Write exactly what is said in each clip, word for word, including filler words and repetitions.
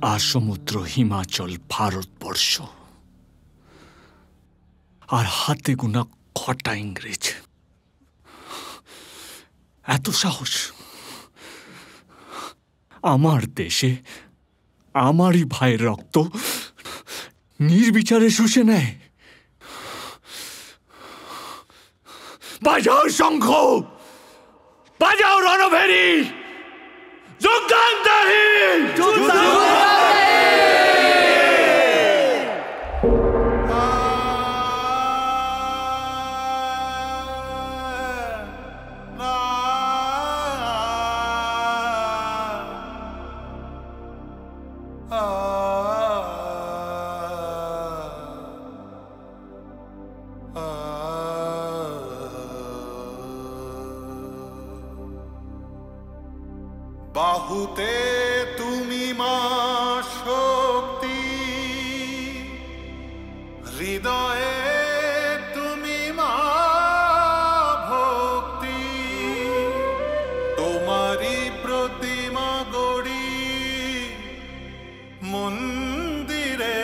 আর সমুদ্র হিমাচল ভারতবর্ষ, আর হাতে গোনা কটা ইংরেজ। এত সাহস আমার দেশে আমারই ভাইয়ের রক্ত নির্বিচারে শুষে নেয়। বাজাও শঙ্খ, বাজাও রণভেরি, যোগদান দাহি। বাহুতে তুমি মা শক্তি, হৃদয়ে তুমি মা ভক্তি। তোমারই প্রতিমা গড়ি মন্দিরে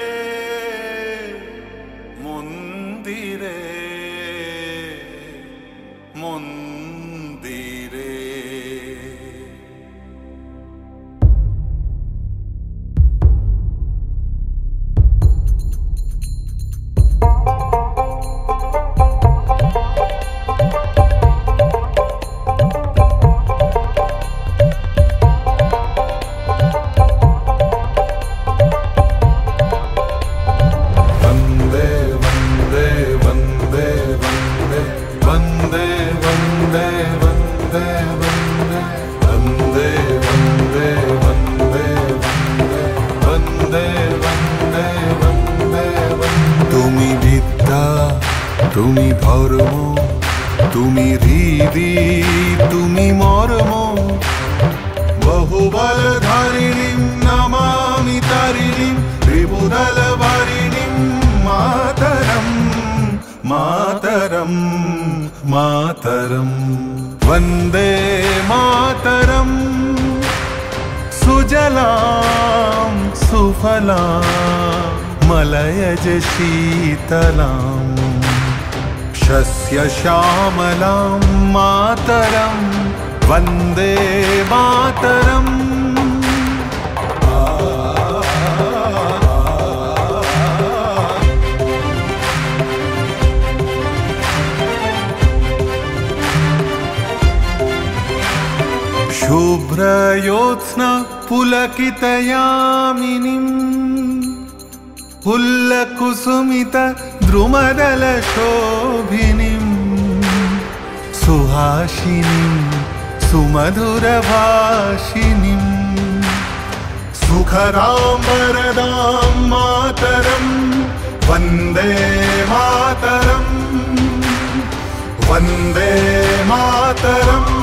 মন্দিরে মন্দিরে। তুমি বিদ্যা, তুমি ধর্ম, তুমি হৃদি, তুমি মর্ম। বহুবল ধারিণীম নমামি তারিণীম, ত্রিভুদল ভারিণীম মাতরম মাতরম মাতরম। वन्दे मातरम, सुजलां सुफलां मलयज शीतलां, शस्य श्यामलां मातरं वन्दे मातरम्। शुभ्रयोत्स्ना पुलकितयामिनीं, पुल्लकुसुमित द्रुमदलशोभिनीं, सुहासिनीं सुमधुरभाषिणीं, सुखदां वरदां मातरं वन्दे मातरं वन्दे मातरम्।